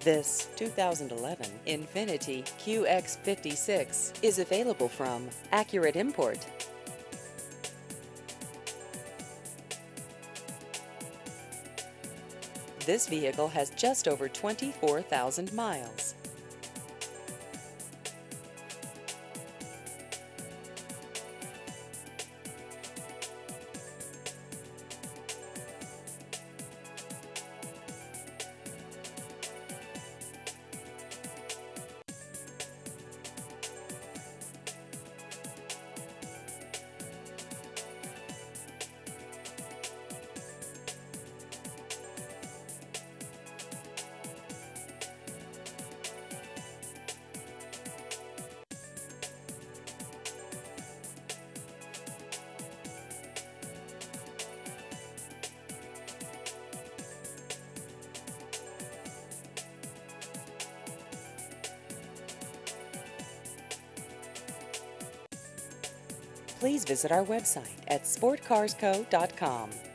This 2011 Infiniti QX56 is available from Accurate Import. This vehicle has just over 24,000 miles. Please visit our website at sportcarsco.com.